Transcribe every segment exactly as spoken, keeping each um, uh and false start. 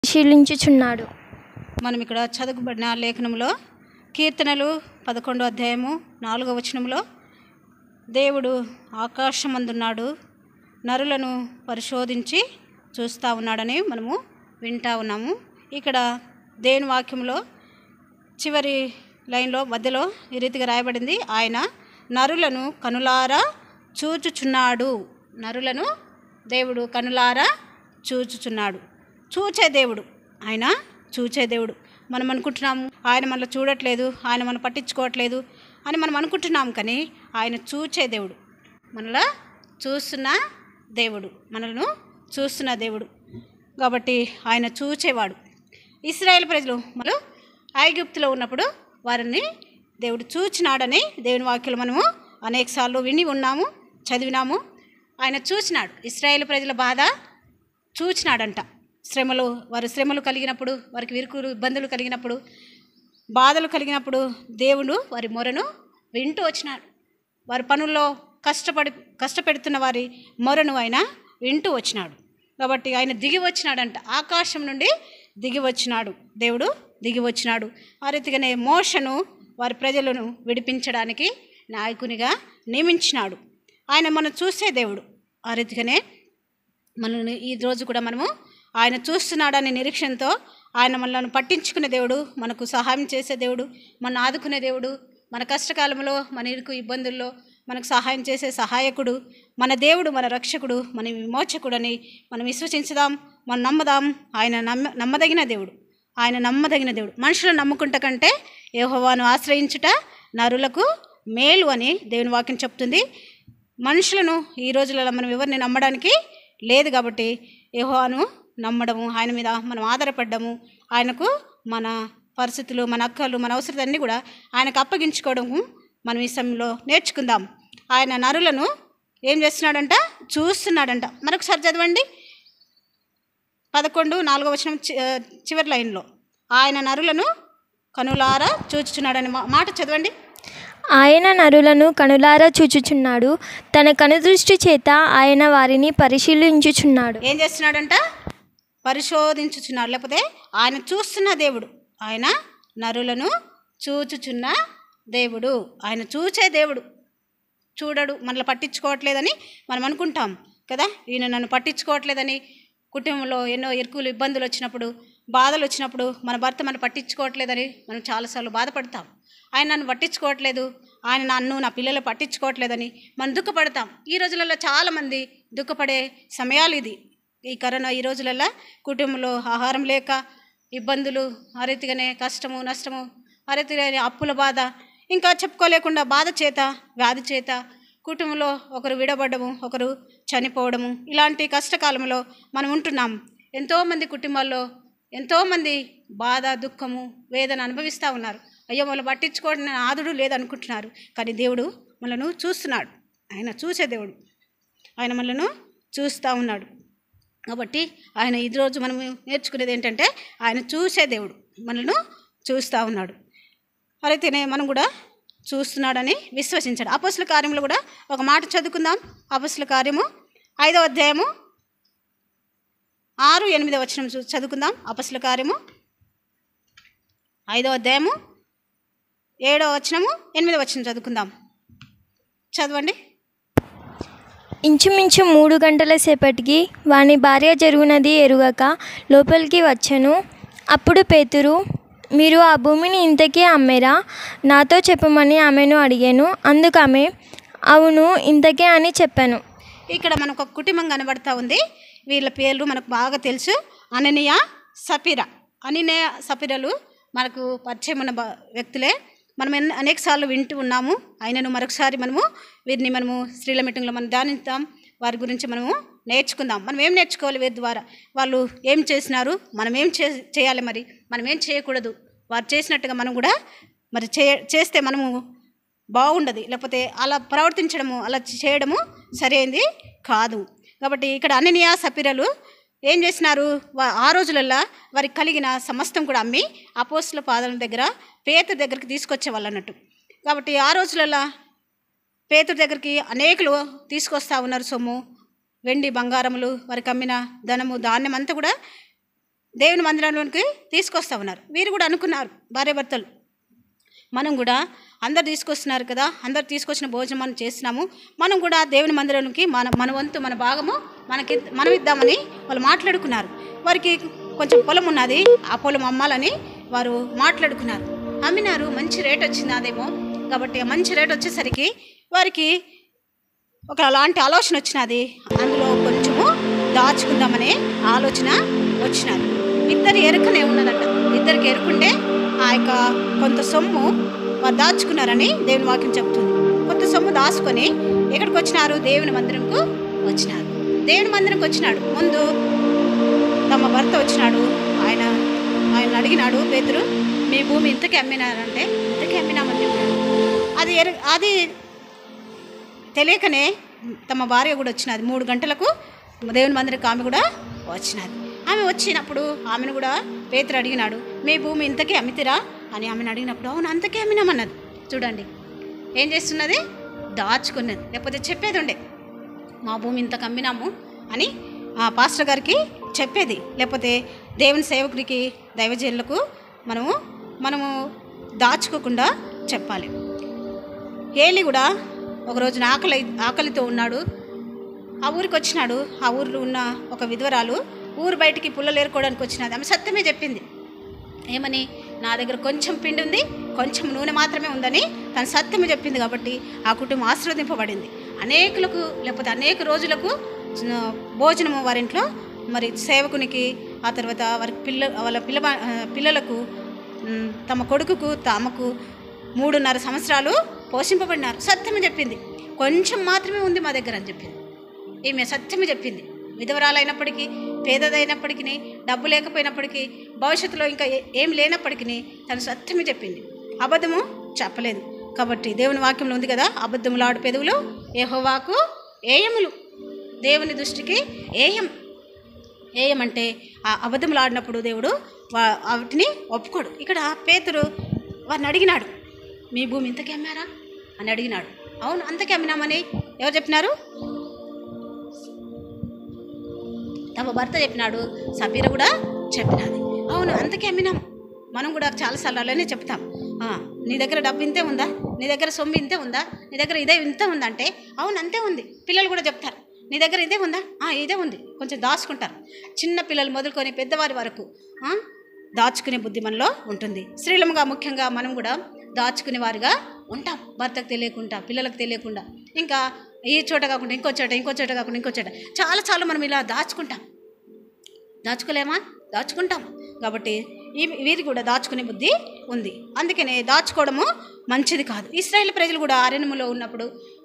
పరిశీలించుచున్నాడు. మనం ఇక్కడ చదువుబడిన లేఖనంలో కీర్తనలు పదకొండో అధ్యాయము నాలుగో వచనంలో దేవుడు ఆకాశమందున్నాడు, నరులను పరిశోధించి చూస్తూ ఉన్నాడని మనము వింటా ఉన్నాము. ఇక్కడ దేవుని వాక్యంలో చివరి లైన్లో మధ్యలో ఈ రీతిగా రాయబడింది, ఆయన నరులను కనులారా చూచుచున్నాడు. నరులను దేవుడు కనులారా చూచుచున్నాడు. చూచే దేవుడు, ఆయన చూచే దేవుడు. మనం అనుకుంటున్నాము ఆయన మనల్ని చూడట్లేదు, ఆయన మనం పట్టించుకోవట్లేదు అని మనం అనుకుంటున్నాం, కానీ ఆయన చూచే దేవుడు, మనలా చూస్తున్న దేవుడు, మనలను చూస్తున్న దేవుడు. కాబట్టి ఆయన చూచేవాడు. ఇశ్రాయేలు ప్రజలు మనం ఐగుప్తులో ఉన్నప్పుడు వారిని దేవుడు చూచినాడని దేవుని వాక్యాలు మనము అనేకసార్లు విని ఉన్నాము, చదివినాము. ఆయన చూచినాడు, ఇశ్రాయేలు ప్రజల బాధ చూచినాడంట. శ్రమలు, వారు శ్రమలు కలిగినప్పుడు, వారికి విరుకులు ఇబ్బందులు కలిగినప్పుడు, బాధలు కలిగినప్పుడు దేవుడు వారి మొరను వింటూ వచ్చినాడు. వారి పనుల్లో కష్టపడి కష్టపెడుతున్న వారి మొరను ఆయన వింటూ వచ్చినాడు. కాబట్టి ఆయన దిగి వచ్చినాడంట, ఆకాశం నుండి దిగి వచ్చినాడు, దేవుడు దిగి వచ్చినాడు. ఆ రీతిగానే మోషను వారి ప్రజలను విడిపించడానికి నాయకునిగా నియమించినాడు. ఆయన మనం చూసే దేవుడు. ఆ రీతిగానే మనల్ని ఈ రోజు కూడా మనము ఆయన చూస్తున్నాడనే నిరీక్షణతో, ఆయన మనల్ని పట్టించుకునే దేవుడు, మనకు సహాయం చేసే దేవుడు, మన ఆదుకునే దేవుడు, మన కష్టకాలంలో, మన ఇరుకు ఇబ్బందుల్లో మనకు సహాయం చేసే సహాయకుడు, మన దేవుడు, మన రక్షకుడు, మన విమోచకుడని మనం విశ్వసించుదాం, మనం నమ్మదాం. ఆయన నమ్మ నమ్మదగిన దేవుడు, ఆయన నమ్మదగిన దేవుడు. మనుషులను నమ్ముకుంట కంటే యెహోవాను ఆశ్రయించుట నరులకు మేలు అని దేవుని వాక్యం చెప్తుంది. మనుషులను ఈ రోజులలో మనం ఎవరిని నమ్మడానికి లేదు. కాబట్టి యెహోవాను నమ్మడము, ఆయన మీద మనం ఆధారపడ్డము, ఆయనకు మన పరిస్థితులు, మన అక్కలు, మన అవసరాలన్నీ కూడా ఆయనకు అప్పగించుకోవడము మనం ఈ సమయంలో నేర్చుకుందాం. ఆయన నరులను ఏం చేస్తున్నాడంట? చూస్తున్నాడంట. మరొకసారి చదవండి, పదకొండు నాలుగో వచనం చివరి లైన్లో, ఆయన నరులను కనులారా చూచుచున్నాడని మాట చదవండి. ఆయన నరులను కనులారా చూచుచున్నాడు, తన కనుదృష్టి చేత ఆయన వారిని పరిశీలించుచున్నాడు. ఏం చేస్తున్నాడంట? పరిశోధించుచున్నాడు, లేకపోతే ఆయన చూస్తున్న దేవుడు, ఆయన నరులను చూచుచున్న దేవుడు, ఆయన చూచే దేవుడు. చూడడు, మనల్ని పట్టించుకోవట్లేదని మనం అనుకుంటాం కదా, ఈయన నన్ను పట్టించుకోవట్లేదని. కుటుంబంలో ఎన్నో ఇరుకులు ఇబ్బందులు వచ్చినప్పుడు, బాధలు వచ్చినప్పుడు మన భర్త మనం పట్టించుకోవట్లేదని మనం చాలాసార్లు బాధపడతాం. ఆయన నన్ను పట్టించుకోవట్లేదు, ఆయన నన్ను నా పిల్లలు పట్టించుకోవట్లేదని మనం దుఃఖపడతాం. ఈ రోజులలో చాలామంది దుఃఖపడే సమయాలు ఇది. ఈ కరోనా ఈ రోజులలో కుటుంబంలో ఆహారం లేక ఇబ్బందులు, ఆ రీతిగానే కష్టము నష్టము, ఆ రీతిగానే అప్పుల బాధ, ఇంకా చెప్పుకోలేకుండా బాధ చేత, వ్యాధి చేత కుటుంబంలో ఒకరు విడబడము, ఒకరు చనిపోవడము, ఇలాంటి కష్టకాలంలో మనం ఉంటున్నాం. ఎంతోమంది కుటుంబాల్లో ఎంతోమంది బాధ, దుఃఖము, వేదన అనుభవిస్తూ ఉన్నారు. అయ్యో మనల్ని పట్టించుకోవడం ఆదుడు లేదనుకుంటున్నారు, కానీ దేవుడు మనను చూస్తున్నాడు. ఆయన చూసే దేవుడు, ఆయన మనను చూస్తూ ఉన్నాడు. కాబట్టి ఆయన ఈరోజు మనం నేర్చుకునేది ఏంటంటే, ఆయన చూసే దేవుడు మనను చూస్తూ ఉన్నాడు. అయితేనే మనం కూడా చూస్తున్నాడని విశ్వసించాడు. అపొస్తలుల కార్యములు కూడా ఒక మాట చదువుకుందాం. అపొస్తలుల కార్యము ఐదవ అధ్యాయము ఆరు ఎనిమిదవ వచనం చదువుకుందాం. అపొస్తలుల కార్యము ఐదవ అధ్యాయము ఏడవ వచనము ఎనిమిదవ వచనం చదువుకుందాం. చదవండి. ఇంచుమించు మూడు గంటల సేపటికి వాని భార్య జరుగునది ఎరుగక లోపలికి వచ్చెను. అప్పుడు పేతురు, మీరు ఆ భూమిని ఇంతకీ అమ్మేరా? నాతో చెప్పమని ఆమెను అడిగాను. అందుకు ఆమె, అవును ఇంతకే అని చెప్పాను. ఇక్కడ మనకు ఒక కుటుంబం కనబడతా ఉంది. వీళ్ళ పేర్లు మనకు బాగా తెలుసు, అననీయ, సఫీరా. అననీయ సఫీరాలు మనకు పరిచయం ఉన్న వ్యక్తులే. మనం ఎన్ని అనేకసార్లు వింటూ ఉన్నాము. అయినను మరొకసారి మనము వీరిని మనము స్త్రీల మీటింగ్లో మనం ధ్యానిద్దాం, వారి గురించి మనము నేర్చుకుందాం. మనం ఏం నేర్చుకోవాలి వీరి ద్వారా? వాళ్ళు ఏం చేసినారు, మనం ఏం చే చేయాలి మరి మనం ఏం చేయకూడదు, వారు చేసినట్టుగా మనం కూడా మరి చే చేస్తే మనము బాగుండదు, లేకపోతే అలా ప్రవర్తించడము, అలా చేయడము సరైనది కాదు. కాబట్టి ఇక్కడ అననీయ సఫీరాలు ఏం చేసినారు? ఆ రోజులల్లో వారికి కలిగిన సమస్తం కూడా అమ్మి అపోస్తలుల పాదాల దగ్గర పేతురు దగ్గరికి తీసుకొచ్చేవాళ్ళు అన్నట్టు. కాబట్టి ఆ రోజులలో పేతురు దగ్గరికి అనేకులు తీసుకొస్తా ఉన్నారు సొమ్ము, వెండి బంగారములు, వారికి అమ్మిన ధనము ధాన్యం అంతా కూడా దేవుని మందిరంలోనికి తీసుకొస్తా ఉన్నారు. వీరు కూడా అనుకున్నారు భార్యాభర్తలు, మనం కూడా అందరు తీసుకొస్తున్నారు కదా, అందరు తీసుకొచ్చిన భోజనం మనం చేస్తున్నాము, మనం కూడా దేవుని మందిరానికి మన మన వంతు మన భాగము మనకి మనం ఇద్దామని వాళ్ళు మాట్లాడుకున్నారు. వారికి కొంచెం పొలం ఉన్నది, ఆ పొలం అమ్మాలని వారు మాట్లాడుకున్నారు. అమ్మినారు, మంచి రేట్ వచ్చింది అదేమో. కాబట్టి మంచి రేట్ వచ్చేసరికి వారికి ఒక అలాంటి ఆలోచన వచ్చినది, అందులో కొంచెము దాచుకుందామనే ఆలోచన వచ్చినది. ఇద్దరు ఎరుకనే ఉన్నదట. ఇద్దరికి ఎరుకుంటే ఆ యొక్క కొంత సొమ్ము వారు దాచుకున్నారని దేవుని వాక్యం చెప్తుంది. కొంత సొమ్ము దాచుకొని ఎక్కడికి వచ్చినారు? దేవుని మందిరంకు వచ్చినారు. దేవుని మందిరంకి వచ్చినాడు. ముందు తమ భర్త వచ్చినాడు. ఆయన ఆయన అడిగినాడు, పేతురు మీ భూమి ఇంతకీ అమ్మినారంటే ఇంతకీ అమ్మినామని చెప్పాడు. అది ఎరు అది తెలియకనే తమ భార్య కూడా వచ్చినది. మూడు గంటలకు దేవుని మందిరికి ఆమె కూడా వచ్చినది. ఆమె వచ్చినప్పుడు ఆమెను కూడా పేతురు అడిగినాడు, మీ భూమి ఇంతకీ అమ్మితిరా అని ఆమెను అడిగినప్పుడు అవును అంతకే అమ్మినామన్నది. చూడండి ఏం చేస్తున్నది, దాచుకున్నది. లేకపోతే చెప్పేది ఉండే, మా భూమి ఇంతకు అమ్మినాము అని ఆ పాస్టర్ గారికి చెప్పేది, లేకపోతే దేవుని సేవకుడికి దైవజనులకు మనము మనము దాచుకోకుండా చెప్పాలి. ఏలి కూడా ఒకరోజున ఆకలి ఆకలితో ఉన్నాడు. ఆ ఊరికి వచ్చినాడు. ఆ ఊరిలో ఉన్న ఒక విధవరాలు ఊరు బయటికి పుల్లలు ఏరుకోవడానికి వచ్చినది. ఆమె సత్యమే చెప్పింది. ఏమని? నా దగ్గర కొంచెం పిండి ఉంది, కొంచెం నూనె మాత్రమే ఉందని తను సత్యమే చెప్పింది. కాబట్టి ఆ కుటుంబం ఆశీర్వదింపబడింది. అనేకులకు లేకపోతే అనేక రోజులకు భోజనము వారింట్లో మరి సేవకునికి, ఆ తర్వాత వారి పిల్ల వాళ్ళ పిల్ల పిల్లలకు తమ కొడుకుకు తమకు మూడున్నర సంవత్సరాలు పోషింపబడినారు. సత్యమే చెప్పింది. కొంచెం మాత్రమే ఉంది మా దగ్గర అని చెప్పింది. ఈమె సత్యమే చెప్పింది. విధవరాలైనప్పటికీ, పేదదైనప్పటికీ, డబ్బు లేకపోయినప్పటికీ, భవిష్యత్తులో ఇంకా ఏం లేనప్పటికీ తను సత్యమే చెప్పింది. అబద్ధము చెప్పలేదు. కాబట్టి దేవుని వాక్యంలో ఉంది కదా, అబద్ధములు ఆడు పెదవులు యెహోవాకు ఏయములు. దేవుని దృష్టికి ఏయం ఏయం అంటే ఆ అబద్ధములు ఆడినప్పుడు దేవుడు వాటిని ఒప్పుకోడు. ఇక్కడ పేతురు వారిని అడిగినాడు, మీ భూమి ఇంతకీ అమ్మారా అని అడిగినాడు. అవును అంతకీ అమ్మినామని ఎవరు చెప్పినారు? తమ భర్త చెప్పినాడు. సబీర కూడా చెప్పినది. అవును అంతకీ అమ్మినాం. మనం కూడా చాలాసార్లు అలానే చెప్తాం, నీ దగ్గర డబ్బు ఇంతే ఉందా, నీ దగ్గర సొమ్ము ఇంతే ఉందా, నీ దగ్గర ఇదే ఇంతే ఉందంటే అవును అంతే ఉంది. పిల్లలు కూడా చెప్తారు, నీ దగ్గర ఇదే ఉందా, ఇదే ఉంది. కొంచెం దాచుకుంటారు. చిన్న పిల్లలు మొదలుకొని పెద్దవారి వరకు దాచుకునే బుద్ధి మనలో ఉంటుంది. స్త్రీలముగా ముఖ్యంగా మనం కూడా దాచుకునే వారిగా ఉంటాం. భర్తకు తెలియకుండా, పిల్లలకు తెలియకుండా, ఇంకా ఈ చోట కాకుండా ఇంకో చోట, ఇంకో చోట కాకుండా ఇంకో చోట చాలా చాలా మనం ఇలా దాచుకుంటాం. దాచుకోలేమా? దాచుకుంటాం. కాబట్టి ఈ వీరికి కూడా దాచుకునే బుద్ధి ఉంది. అందుకనే దాచుకోవడము మంచిది కాదు. ఇశ్రాయేలు ప్రజలు కూడా అరణ్యములో ఉన్నప్పుడు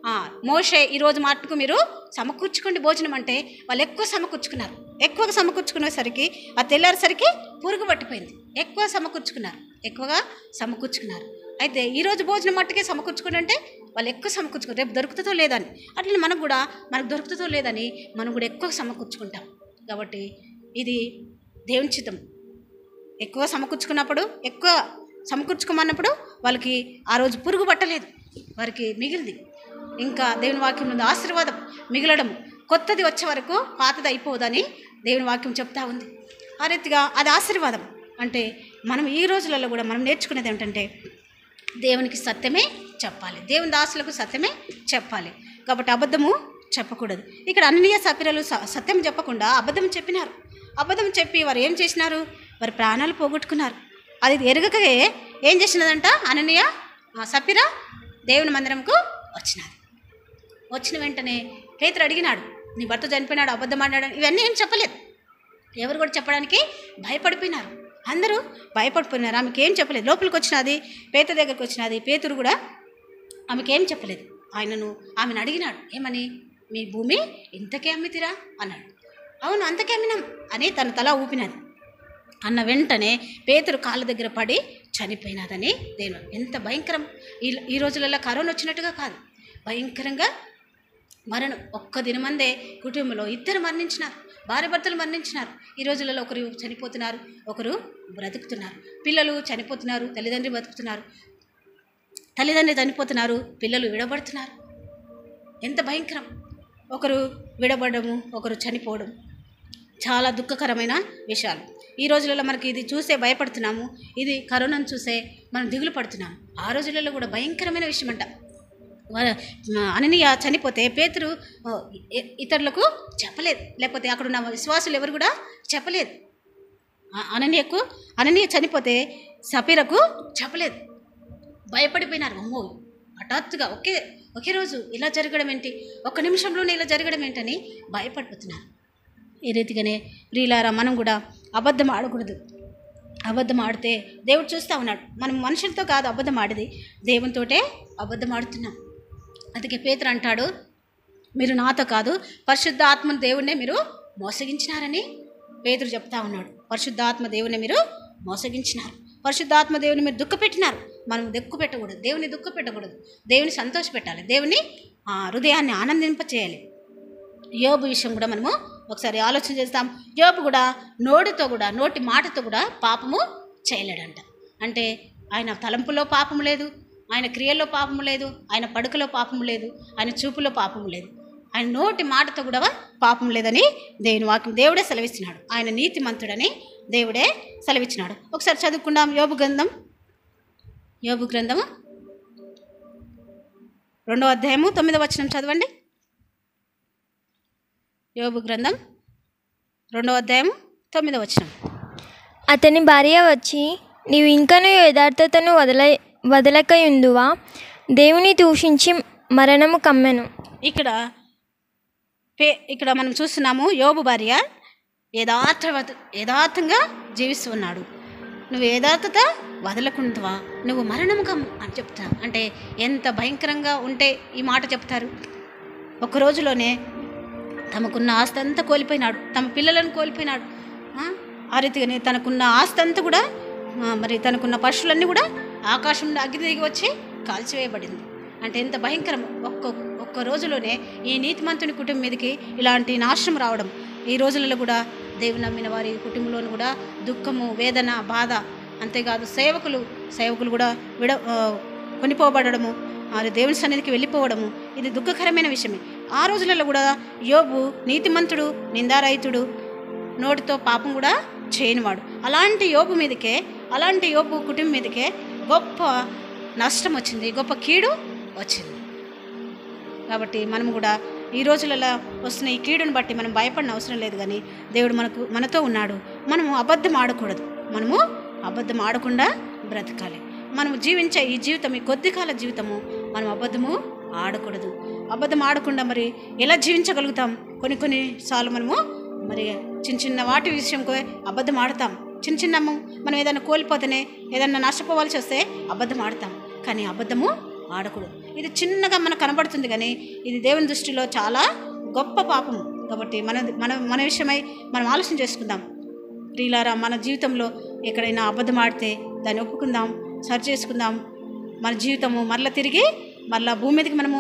మోషే ఈరోజు మట్టుకు మీరు సమకూర్చుకోండి భోజనం అంటే వాళ్ళు ఎక్కువ సమకూర్చుకున్నారు. ఎక్కువగా సమకూర్చుకునేసరికి ఆ తెల్లారేసరికి పురుగు పట్టిపోయింది. ఎక్కువ సమకూర్చుకున్నారు ఎక్కువగా సమకూర్చుకున్నారు అయితే ఈరోజు భోజనం మట్టుకే సమకూర్చుకుని అంటే వాళ్ళు ఎక్కువ సమకూర్చుకున్నారు. రేపు దొరుకుతుందో లేదని, అట్లా మనకు కూడా మనకు దొరుకుతుందో లేదని మనం కూడా ఎక్కువ సమకూర్చుకుంటాం. కాబట్టి ఇది దేవుని చిత్తం. ఎక్కువ సమకూర్చుకున్నప్పుడు, ఎక్కువ సమకూర్చుకోమన్నప్పుడు వాళ్ళకి ఆ రోజు పురుగు పట్టలేదు, వారికి మిగిలింది. ఇంకా దేవుని వాక్యం నుండి ఆశీర్వాదం మిగలడం, కొత్తది వచ్చే వరకు పాతది అయిపోదని దేవుని వాక్యం చెప్తా ఉంది. ఆ రీతిగా అది ఆశీర్వాదం. అంటే మనం ఈ రోజులలో కూడా మనం నేర్చుకునేది ఏంటంటే దేవునికి సత్యమే చెప్పాలి, దేవుని దాసులకు సత్యమే చెప్పాలి. కాబట్టి అబద్ధము చెప్పకూడదు. ఇక్కడ అననీయ సఫీరలు సత్యం చెప్పకుండా అబద్ధం చెప్పినారు. అబద్ధం చెప్పి వారు ఏం చేసినారు? వారి ప్రాణాలు పోగొట్టుకున్నారు. అది ఎరగకే ఏం చేసినదంట అననీయ సఫీర దేవుని మందిరంకు వచ్చినది. వచ్చిన వెంటనే పేతురు అడిగినాడు, నీ భర్త చనిపోయినాడు, అబద్ధం ఆడాడు. ఇవన్నీ ఏం చెప్పలేదు. ఎవరు కూడా చెప్పడానికి భయపడిపోయినారు. అందరూ భయపడిపోయినారు. ఆమెకి ఏం చెప్పలేదు. లోపలికి వచ్చినది, పేతురు దగ్గరికి వచ్చినది. పేతురు కూడా ఆమెకి ఏం చెప్పలేదు. ఆయనను ఆమెను అడిగినాడు, ఏమని? మీ భూమి ఇంతకే అమ్మితిరా అన్నాడు. అవును అంతకే అమ్మినాం అని తన తల ఊపినది. అన్న వెంటనే పేతురు కాళ్ళ దగ్గర పడి చనిపోయినదని దేని ఎంత భయంకరం. ఈ ఈ రోజులలో కరోనా వచ్చినట్టుగా కాదు, భయంకరంగా మరణం. ఒక్క దినమందే కుటుంబంలో ఇద్దరు మరణించినారు, భార్య భర్తలు మరణించినారు. ఈ రోజులలో ఒకరు చనిపోతున్నారు, ఒకరు బ్రతుకుతున్నారు. పిల్లలు చనిపోతున్నారు, తల్లిదండ్రులు బతుకుతున్నారు. తల్లిదండ్రులు చనిపోతున్నారు, పిల్లలు విడబడుతున్నారు. ఎంత భయంకరం. ఒకరు విడబడము, ఒకరు చనిపోవడం చాలా దుఃఖకరమైన విషయాలు. ఈ రోజులలో మనకి ఇది చూసే భయపడుతున్నాము, ఇది కరోనాను చూసే మనం దిగులు పడుతున్నాము. ఆ రోజులలో కూడా భయంకరమైన విషయం అంట. అననీయ చనిపోతే పేతురు ఇతరులకు చెప్పలేదు, లేకపోతే అక్కడ ఉన్న విశ్వాసులు ఎవరు కూడా చెప్పలేదు. అననీయకు అననీయ చనిపోతే సపీరకు చెప్పలేదు, భయపడిపోయినారు. అమ్మో హఠాత్తుగా ఒకే ఒకే రోజు ఇలా జరగడం ఏంటి, ఒక్క నిమిషంలోనే ఇలా జరగడం ఏంటని భయపడిపోతున్నారు. ఈ రీతిగానే ప్రియులారా, మనం కూడా అబద్ధం ఆడకూడదు. అబద్ధం ఆడితే దేవుడు చూస్తూ ఉన్నాడు. మనం మనుషులతో కాదు అబద్ధం ఆడేది, దేవునితోటే అబద్ధం ఆడుతున్నాం. అందుకే పేతురు అంటాడు, మీరు నాతో కాదు పరిశుద్ధ ఆత్మ దేవుణ్ణే మీరు మోసగించినారని పేతురు చెప్తా ఉన్నాడు. పరిశుద్ధాత్మ దేవుని మీరు మోసగించినారు, పరిశుద్ధాత్మ దేవుని మీరు దుఃఖ పెట్టినారు. మనం దుఃఖ పెట్టకూడదు, దేవుని దుఃఖ పెట్టకూడదు, దేవుని సంతోష పెట్టాలి, దేవుని హృదయాన్ని ఆనందింప చేయాలి. యోబు విషయం కూడా మనము ఒకసారి ఆలోచన చేస్తాం. యోబు కూడా నోటితో కూడా నోటి మాటతో కూడా పాపము చేయలేడంట. అంటే ఆయన తలంపులో పాపము లేదు, ఆయన క్రియల్లో పాపము లేదు, ఆయన పడుకలో పాపము లేదు, ఆయన చూపులో పాపము లేదు, ఆయన నోటి మాటతో కూడా పాపం లేదని దేవుని వాక్యం దేవుడే సెలవిస్తున్నాడు. ఆయన నీతిమంతుడని దేవుడే సెలవిచ్చినాడు. ఒకసారి చదువుకుందాం యోబు గ్రంథం. యోబు గ్రంథము రెండవ అధ్యాయము తొమ్మిదవ వచనం చదవండి. యోబు గ్రంథం రెండవ అధ్యాయము తొమ్మిదవ వచనం. అతని భార్య వచ్చి, నీవు ఇంకను యథార్థతను వదల వదలకయుందువా, దేవుని దూషించి మరణము కమ్మెను. ఇక్కడ పే ఇక్కడ మనం చూస్తున్నాము, యోబు భార్య యథార్థ యథార్థంగా జీవిస్తూ ఉన్నాడు. నువ్వు యథార్థత వదలకుంటువా, నువ్వు మరణము కమ్ము అని చెప్తా. అంటే ఎంత భయంకరంగా ఉంటే ఈ మాట చెప్తారు. ఒక రోజులోనే తమకున్న ఆస్తి అంతా కోల్పోయినాడు, తమ పిల్లలను కోల్పోయినాడు. ఆ రీతిగానే తనకున్న ఆస్తి అంతా కూడా, మరి తనకున్న పశువులన్నీ కూడా ఆకాశం నుండి అగ్ని దిగి వచ్చి కాల్చివేయబడింది. అంటే ఎంత భయంకరం. ఒక్క ఒక్క రోజులోనే ఈ నీతిమంతుని కుటుంబం మీదకి ఇలాంటి నాశనం రావడం. ఈ రోజులలో కూడా దేవుని నమ్మిన వారి కుటుంబంలోనూ కూడా దుఃఖము, వేదన, బాధ. అంతేకాదు సేవకులు సేవకులు కూడా విడ కొనిపోబడము, వారి దేవుని సన్నిధికి వెళ్ళిపోవడము, ఇది దుఃఖకరమైన విషయమే. ఆ రోజులలో కూడా యోబు నీతిమంతుడు, నిందారహితుడు, నోటితో పాపం కూడా చేయనివాడు. అలాంటి యోబు మీదకే, అలాంటి యోబు కుటుంబం మీదకే గొప్ప నష్టం వచ్చింది, గొప్ప కీడు వచ్చింది. కాబట్టి మనం కూడా ఈ రోజులలో వస్తున్న ఈ కీడును బట్టి మనం భయపడిన అవసరం లేదు. కానీ దేవుడు మనకు మనతో ఉన్నాడు. మనము అబద్ధం ఆడకూడదు, మనము అబద్ధం ఆడకుండా బ్రతకాలి. మనము జీవించే ఈ జీవితం, ఈ కొద్ది కాల జీవితము, మనం అబద్ధము ఆడకూడదు. అబద్ధం ఆడకుండా మరి ఎలా జీవించగలుగుతాం? కొన్ని కొన్ని సార్లు మనము మరి చిన్న చిన్న వాటి విషయంకు అబద్ధం ఆడతాం. చిన్న చిన్నము మనం ఏదైనా కోల్పోతేనే, ఏదైనా నష్టపోవాల్సి వస్తే అబద్ధం ఆడతాం. కానీ అబద్ధము ఆడకూడదు. ఇది చిన్నగా మనకు కనబడుతుంది, కానీ ఇది దేవుని దృష్టిలో చాలా గొప్ప పాపము. కాబట్టి మన మన మన విషయమై మనం ఆలోచన చేసుకుందాం. ప్రియులారా, మన జీవితంలో ఎక్కడైనా అబద్ధం ఆడితే దాన్ని ఒప్పుకుందాం, సరి చేసుకుందాం. మన జీవితము మరలా తిరిగి మరలా భూమి మీదకి మనము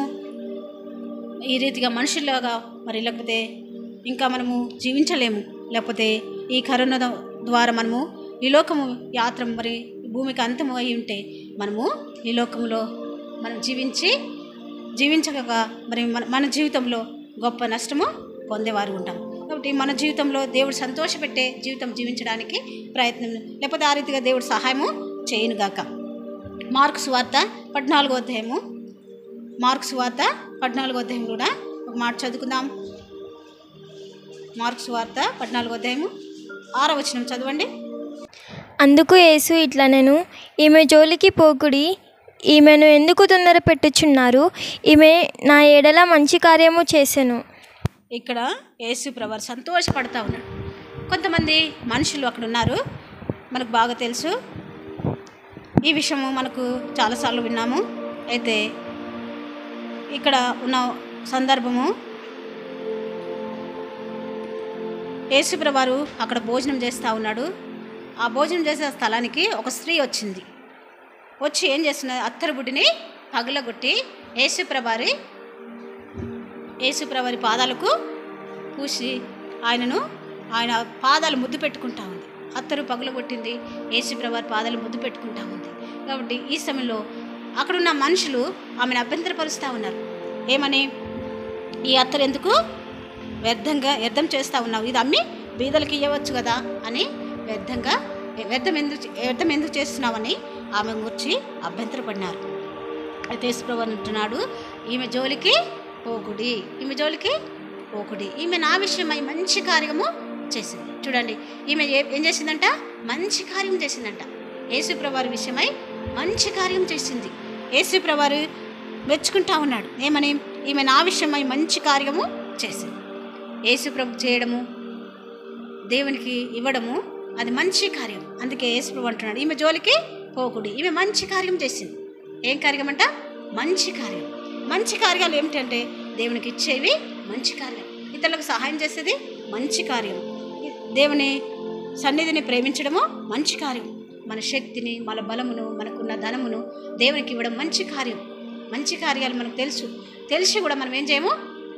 ఈ రీతిగా మనుషుల్లాగా మరి లేకపోతే ఇంకా మనము జీవించలేము. లేకపోతే ఈ కరోనా ద్వారా మనము ఈ లోకము యాత్ర మరి భూమికి అంతము అయి ఉంటే మనము ఈ లోకంలో మనం జీవించి జీవించక మరి మన మన జీవితంలో గొప్ప నష్టము పొందేవారు ఉంటాం. కాబట్టి మన జీవితంలో దేవుడు సంతోషపెట్టే జీవితం జీవించడానికి ప్రయత్నం, లేకపోతే ఆ రీతిగా దేవుడు సహాయము చేయనుగాక. మార్కు సువార్త పద్నాలుగో అధ్యాయము, మార్కు సువార్త పద్నాలుగో అధ్యాయం కూడా ఒక మాట చదువుకుందాం. మార్కు సువార్త పద్నాలుగో అధ్యాయము ఆరో వచనం చదవండి. అందుకు యేసు ఇట్లనెను, ఈమె జోలికి పోకుడి, ఈమెను ఎందుకు తొందర పెట్టుచున్నారు? ఈమె నా ఎడల మంచి కార్యము చేసెను. ఇక్కడ యేసు ప్రభువు సంతోషపడతా ఉన్నాడు. కొంతమంది మనుషులు అక్కడ ఉన్నారు, మనకు బాగా తెలుసు. ఈ విషయము మనకు చాలాసార్లు విన్నాము. అయితే ఇక్కడ ఉన్న సందర్భము, యేసు ప్రభువు అక్కడ భోజనం చేస్తూ ఉన్నాడు. ఆ భోజనం చేసే స్థలానికి ఒక స్త్రీ వచ్చింది. వచ్చి ఏం చేస్తున్నది? అత్తరు బుడ్డిని పగలగొట్టి యేసు ప్రభువారి యేసు ప్రభువారి పాదాలకు పూసి ఆయనను ఆయన పాదాలు ముద్దు పెట్టుకుంటా ఉంది. అత్తరు పగలగొట్టింది, యేసు ప్రభువారి పాదాలు ముద్దు పెట్టుకుంటా ఉంది. కాబట్టి ఈ సమయంలో అక్కడున్న మనుషులు ఆమెను అభ్యంతరపరుస్తూ ఉన్నారు. ఏమని? ఈ అత్తరు ఎందుకు వ్యర్థంగా వ్యర్థం చేస్తూ ఉన్నావు, ఇది అమ్మి బీదలకి ఇవ్వచ్చు కదా అని వ్యర్థంగా వ్యర్థం ఎందుకు వ్యర్థం ఎందుకు చేస్తున్నామని ఆమె గురించి అభ్యంతరపడినారు. అయితే యేసుప్రభువు అంటున్నాడు, ఈమె జోలికి పోకుడి, ఈమె జోలికి పోకుడి, ఈమె నా విషయమై మంచి కార్యము చేసింది. చూడండి, ఈమె ఏం చేసిందంట? మంచి కార్యం చేసిందంట. యేసుప్రభువారి విషయమై మంచి కార్యం చేసింది. యేసుప్రభువారు మెచ్చుకుంటా ఉన్నాడు. ఏమని? ఈమె నా విషయమై మంచి కార్యము చేసింది. యేసుప్రభు చేయడము, దేవునికి ఇవ్వడము అది మంచి కార్యం. అందుకే యేసుప్రభు అంటున్నాడు, ఈమె జోలికి పోకుడి, ఈమె మంచి కార్యం చేసింది. ఏం కార్యం అంట? మంచి కార్యం. మంచి కార్యాలు ఏమిటంటే దేవునికి ఇచ్చేవి మంచి కార్యం, ఇతరులకు సహాయం చేసేది మంచి కార్యం, దేవుని సన్నిధిని ప్రేమించడము మంచి కార్యం, మన శక్తిని, మన బలమును, మనకున్న ధనమును దేవునికి ఇవ్వడం మంచి కార్యం. మంచి కార్యాలు మనకు తెలుసు, తెలిసి కూడా మనం ఏం చేయము?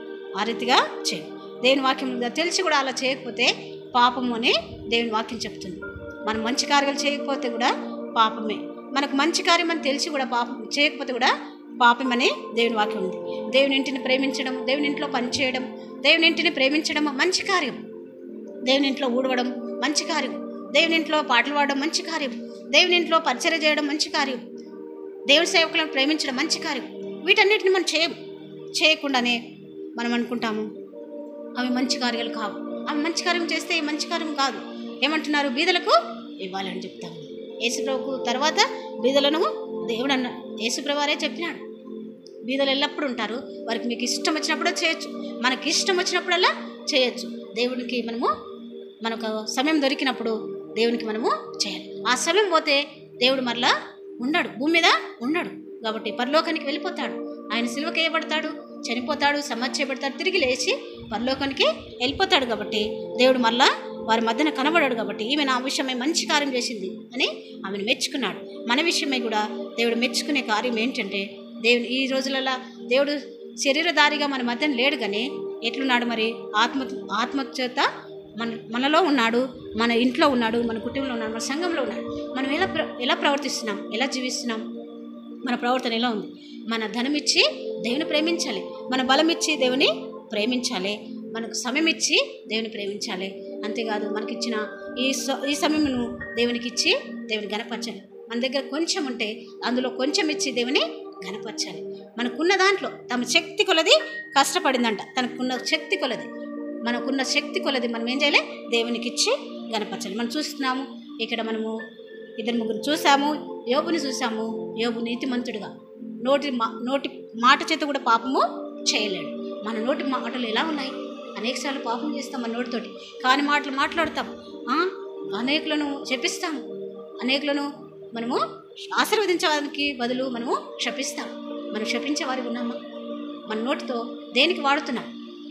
ఆ రీతిగా చేయము. దేవుని వాక్యం తెలిసి కూడా అలా చేయకపోతే పాపము అని దేవుని వాక్యం చెప్తుంది. మనం మంచి కార్యాలు చేయకపోతే కూడా పాపమే. మనకు మంచి కార్యం అని తెలిసి కూడా పాపం చేయకపోతే కూడా పాపమని దేవుని వాక్యం ఉంది. దేవుని ఇంటిని ప్రేమించడం, దేవుని ఇంట్లో పనిచేయడం, దేవుని ఇంటిని ప్రేమించడం మంచి కార్యం. దేవుని ఇంట్లో ఊడవడం మంచి కార్యం, దేవుని ఇంట్లో పాటలు పాడడం మంచి కార్యం, దేవుని ఇంట్లో పరిచర్య చేయడం మంచి కార్యం, దేవుని సేవకులను ప్రేమించడం మంచి కార్యం. వీటన్నిటిని మనం చేయ చేయకుండానే మనం అనుకుంటాము అవి మంచి కార్యాలు కావు. అవి మంచి కార్యం చేస్తే మంచి కార్యం కాదు. ఏమంటున్నారు? బీదలకు ఇవ్వాలని చెప్తాము. యేసుప్రభుకు తర్వాత బీదలను దేవుడు అన్న యేసుప్రభువారే చెప్పినాడు, బీదలు ఎల్లప్పుడూ ఉంటారు, వారికి మీకు ఇష్టం వచ్చినప్పుడు చేయొచ్చు, మనకి ఇష్టం వచ్చినప్పుడల్లా చేయొచ్చు. దేవునికి మనము మనకు సమయం దొరికినప్పుడు దేవునికి మనము చేయాలి. ఆ సమయం పోతే దేవుడు మరలా ఉండడు, భూమి మీద ఉండడు. కాబట్టి పరలోకానికి వెళ్ళిపోతాడు. ఆయన సిలువకి వేయబడతాడు, చనిపోతాడు, సమాధి చేయబడతాడు, తిరిగి లేచి పరలోకానికి వెళ్ళిపోతాడు. కాబట్టి దేవుడు మరలా వారి మధ్యన కనబడాడు. కాబట్టి ఈమె నా విషయమై మంచి కార్యం చేసింది అని ఆమెను మెచ్చుకున్నాడు. మన విషయమై కూడా దేవుడు మెచ్చుకునే కార్యం ఏంటంటే, దేవుడు ఈ రోజులలో దేవుడు శరీరధారిగా మన మధ్యన లేడు, కానీ ఎట్లున్నాడు మరి? ఆత్మ ఆత్మ చేత మన మనలో ఉన్నాడు, మన ఇంట్లో ఉన్నాడు, మన కుటుంబంలో ఉన్నాడు, మన సంఘంలో ఉన్నాడు. మనం ఎలా ప్ర ఎలా ప్రవర్తిస్తున్నాం, ఎలా జీవిస్తున్నాం, మన ప్రవర్తన ఎలా ఉంది? మన ధనం ఇచ్చి దేవుని ప్రేమించాలి, మన బలం ఇచ్చి దేవుని ప్రేమించాలి, మనకు సమయం ఇచ్చి దేవుని ప్రేమించాలి. అంతేకాదు మనకిచ్చిన ఈ ఈ సమయమును దేవునికి ఇచ్చి దేవుని గణపరచాలి. మన దగ్గర కొంచెం ఉంటే అందులో కొంచెం ఇచ్చి దేవుని గణపరచాలి. మనకున్న దాంట్లో తమ శక్తి కొలది కష్టపడిందంట, తనకున్న శక్తి కొలది, మనకున్న శక్తి కొలది మనం ఏం చేయాలి? దేవునికి ఇచ్చి గణపరచాలి. మనం చూస్తున్నాము ఇక్కడ, మనము ఇద్దరు ముగ్గురు చూసాము. యోబుని చూసాము. యోబు నీతిమంతుడుగా, నోటి మా నోటి మాట చేత కూడా పాపము చేయలేడు. మన నోటి మాటలు ఎలా ఉన్నాయి? అనేకసార్లు పాపం చేస్తాం మన నోటితోటి, కాని మాటలు మాట్లాడతాం, అనేకులను శపిస్తాము, అనేకులను మనము ఆశీర్వదించడానికి బదులు మనము శపిస్తాం. మనం శపించే వారికి ఉన్నామా? మన నోటితో దేనికి వాడుతున్నాం?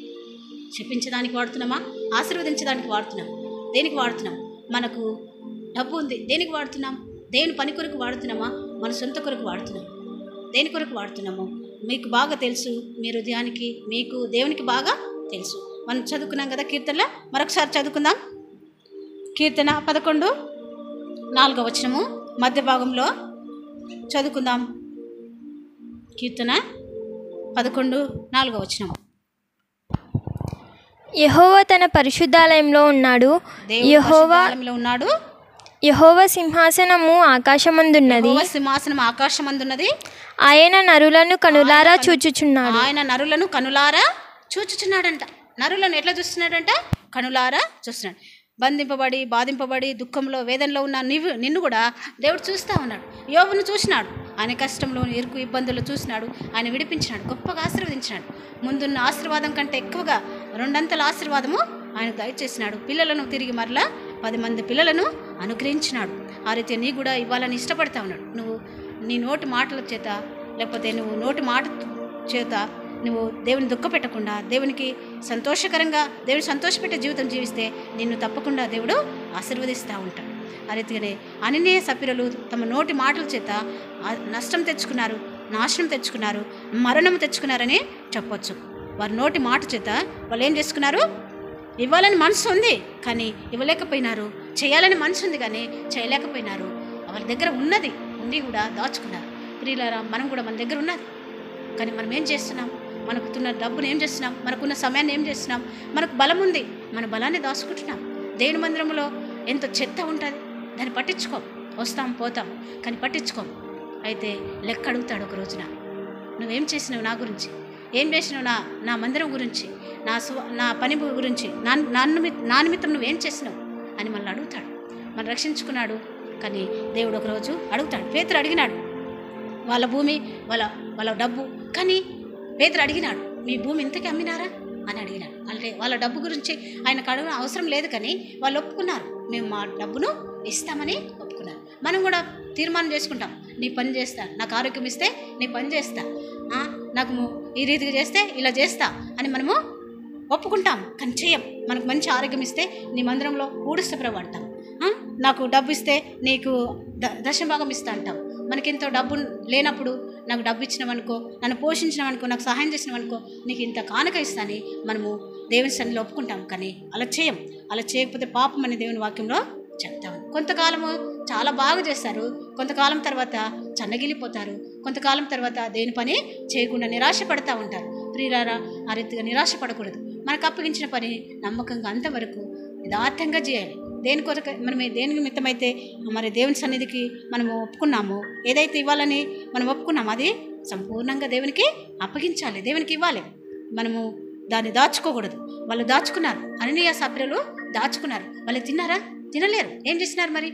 శపించడానికి వాడుతున్నామా? ఆశీర్వదించడానికి వాడుతున్నాం? దేనికి వాడుతున్నాం? మనకు డబ్బు ఉంది, దేనికి వాడుతున్నాం? దేవుని పని కొరకు వాడుతున్నామా? మన సొంత కొరకు వాడుతున్నాం? దేని కొరకు వాడుతున్నాము? మీకు బాగా తెలుసు, మీ హృదయానికి, మీకు దేవునికి బాగా తెలుసు. మనం చదువుకున్నాం కదా కీర్తనలో, మరొకసారి చదువుకుందాం. కీర్తన పదకొండు నాలుగో వచనము మధ్య భాగంలో చదువుకుందాం. కీర్తన పదకొండు నాలుగో వచనం. యెహోవా తన పరిశుద్ధాలయంలో ఉన్నాడు, యెహోవా ఉన్నాడు, యెహోవా సింహాసనము ఆకాశమందున్నది, సింహాసనం ఆకాశమందున్నది. ఆయన నరులను కనులారా చూచుచున్నాడు. ఆయన నరులను కనులారా చూచుచున్నాడంట. నరులను ఎట్లా చూస్తున్నాడంట? కనులారా చూస్తున్నాడు. బంధింపబడి, బాధింపబడి, దుఃఖంలో, వేదనలో ఉన్న నీవు నిన్ను కూడా దేవుడు చూస్తూ ఉన్నాడు. యోబును చూసినాడు, ఆయన కష్టంలో, ఇరుకు ఇబ్బందులు చూసినాడు, ఆయన విడిపించినాడు, గొప్పగా ఆశీర్వదించినాడు. ముందున్న ఆశీర్వాదం కంటే ఎక్కువగా రెండంతల ఆశీర్వాదము ఆయన దయచేసినాడు. పిల్లలను తిరిగి మరలా పది మంది పిల్లలను అనుగ్రహించినాడు. ఆ రీతి నీ కూడా ఇవ్వాలని ఇష్టపడతా ఉన్నాడు. నువ్వు నీ నోటి మాటల చేత, లేకపోతే నువ్వు నోటి మాట చేత నువ్వు దేవుని దుఃఖ పెట్టకుండా, దేవునికి సంతోషకరంగా, దేవుని సంతోషపెట్టే జీవితం జీవిస్తే నిన్ను తప్పకుండా దేవుడు ఆశీర్వదిస్తూ ఉంటాడు. ఆ రీతిగానే అననీయ సప్పిరలు తమ నోటి మాటల చేత నష్టం తెచ్చుకున్నారు, నాశనం తెచ్చుకున్నారు, మరణం తెచ్చుకున్నారని చెప్పొచ్చు. వారి నోటి మాట చేత వాళ్ళు ఏం చేసుకున్నారు? ఇవ్వాలని మనసు ఉంది కానీ ఇవ్వలేకపోయినారు, చేయాలని మనసు ఉంది కానీ చేయలేకపోయినారు. వాళ్ళ దగ్గర ఉన్నది ఉండి కూడా దాచుకున్నారు. ప్రియులారా, మనం కూడా మన దగ్గర ఉన్నది కానీ మనం ఏం చేస్తున్నాం? మనకున్న డబ్బును ఏం చేస్తున్నాం? మనకున్న సమయాన్ని ఏం చేస్తున్నాం? మనకు బలం ఉంది, మన బలాన్ని దాచుకుంటున్నాం. దేవుని మందిరంలో ఎంతో చెత్త ఉంటుంది, దాన్ని పట్టించుకోం, వస్తాం పోతాం కానీ పట్టించుకోం. అయితే లెక్క అడుగుతాడు ఒక రోజున, నువ్వేం చేసినావు నా గురించి, ఏం చేసినావు నా నా మందిరం గురించి, నా స్వ నా పని గురించి, నా నా నిమిత్తం నా నిమిత్తం నువ్వేం చేసినావు అని మనల్ని అడుగుతాడు. మనం రక్షించుకున్నాడు కానీ దేవుడు ఒకరోజు అడుగుతాడు. పేతురు అడిగినాడు వాళ్ళ భూమి, వాళ్ళ వాళ్ళ డబ్బు, కానీ పేతురు అడిగినాడు, మీ భూమి ఇంతకీ అమ్మినారా అని అడిగినాడు. అంటే వాళ్ళ డబ్బు గురించి ఆయనకు అడగ అవసరం లేదు, కానీ వాళ్ళు ఒప్పుకున్నారు, మేము మా డబ్బును ఇస్తామని ఒప్పుకున్నారు. మనం కూడా తీర్మానం చేసుకుంటాం, నీ పని చేస్తా, నాకు ఆరోగ్యం ఇస్తే నీ పని చేస్తా, నాకు ఈ రీతిగా చేస్తే ఇలా చేస్తా అని మనము ఒప్పుకుంటాం, కానీ చెయ్యం. మనకు మంచి ఆరోగ్యం ఇస్తే నీ మందిరంలో ఊడుస్తా ప్రభు అంటాం, నాకు డబ్బు ఇస్తే నీకు ద దశభాగం ఇస్తా అంటాం. మనకి ఎంతో డబ్బు లేనప్పుడు నాకు డబ్బు ఇచ్చినామనుకో, నన్ను పోషించినామనుకో, నాకు సహాయం చేసినామనుకో, నీకు ఇంత కానుక ఇస్తాని మనము దేవుని సన్నిధిలో ఒప్పుకుంటాం, కానీ అలా చేయం. అలా చేయకపోతే పాపం అని దేవుని వాక్యంలో చెప్తాము. కొంతకాలము చాలా బాగా చేస్తారు, కొంతకాలం తర్వాత చన్నగిలిపోతారు, కొంతకాలం తర్వాత దేని పని చేయకుండా నిరాశ పడుతూ ఉంటారు. ప్రియులారా, ఆ రీతిగా నిరాశ పడకూడదు. మనకు అప్పగించిన పని నమ్మకంగా అంతవరకు యథార్థంగా చేయాలి. దేని కొరకు మనం దేని నిమిత్తమైతే మరి దేవుని సన్నిధికి మనము ఒప్పుకున్నామో, ఏదైతే ఇవ్వాలని మనం ఒప్పుకున్నామో అది సంపూర్ణంగా దేవునికి అప్పగించాలి, దేవునికి ఇవ్వాలి. మనము దాన్ని దాచుకోకూడదు. వాళ్ళు దాచుకున్నారు, అననీయ సప్రెలు దాచుకున్నారు. వాళ్ళు తిన్నారా? తినలేరు. ఏం చేసినారు మరి?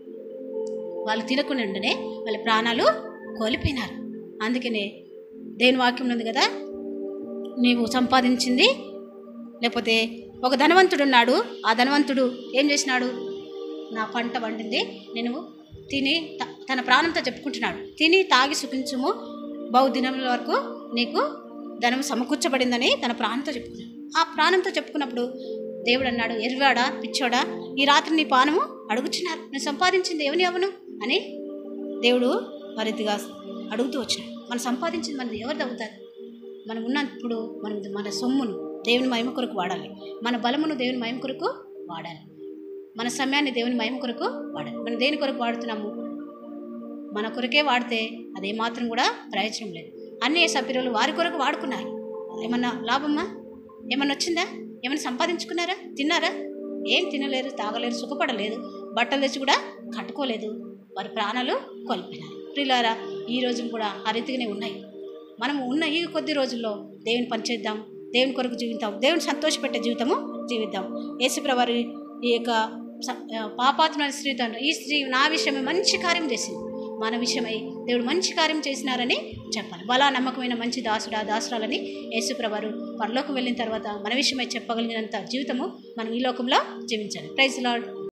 వాళ్ళు తినకుండానే వాళ్ళ ప్రాణాలు కోల్పోయినారు. అందుకనే దేవుని వాక్యం ఉంది కదా, నీవు సంపాదించింది, లేకపోతే ఒక ధనవంతుడు ఉన్నాడు, ఆ ధనవంతుడు ఏం చేసినాడు, నా పంట వండింది నేను తిని తన ప్రాణంతో చెప్పుకుంటున్నాడు, తిని తాగి సుఖించుము, బహుదినముల వరకు నీకు ధనం సమకూర్చబడిందని తన ప్రాణంతో చెప్పుకున్నాడు. ఆ ప్రాణంతో చెప్పుకున్నప్పుడు దేవుడు అన్నాడు, ఎర్వాడా పిచ్చోడా, ఈ రాత్రి నీ పానము అడుగుచున్నారు, నేను సంపాదించింది ఎవని అవను అని దేవుడు మరింతగా అడుగుతూ వచ్చినాడు. మనం సంపాదించింది మనది ఎవరు తగ్గుతారు? మనం ఉన్నప్పుడు మనం మన సొమ్మును దేవుని మహిమ కొరకు వాడాలి, మన బలమును దేవుని మహిమ కొరకు వాడాలి, మన సమయాన్ని దేవుని మహిమ కొరకు వాడాలి. మనం దేని కొరకు వాడుతున్నాము? మన కొరకే వాడితే అదేమాత్రం కూడా ప్రయోజనం లేదు. అన్ని సభ్యులు వారి కొరకు వాడుకున్నారు. ఏమన్నా లాభమా? ఏమన్నా వచ్చిందా? ఏమన్నా సంపాదించుకున్నారా? తిన్నారా? ఏం తినలేరు, తాగలేరు, సుఖపడలేదు, బట్టలు తెచ్చి కూడా కట్టుకోలేదు, వారి ప్రాణాలు కోల్పోయినారు. ప్రియులారా, ఈ రోజు కూడా ఆ రీతిగానే ఉన్నాయి. మనము ఉన్న ఈ కొద్ది రోజుల్లో దేవుని పని చేద్దాం, దేవుని కొరకు జీవిద్దాం, దేవుని సంతోషపెట్టే జీవితము జీవిద్దాం. యేసుప్రభువారు ఈ యొక్క పాపాత్మైన స్త్రీతో, ఈ స్త్రీ నా విషయమే మంచి కార్యం చేసింది, మన విషయమై దేవుడు మంచి కార్యం చేసినారని చెప్పాలి. బలా నమ్మకమైన మంచి దాసుడా దాసురాలని యేసుప్రభువారు పరలోకం వెళ్ళిన తర్వాత మన విషయమై చెప్పగలిగినంత జీవితము మనం ఈ లోకంలో జీవించాలి. Praise lord.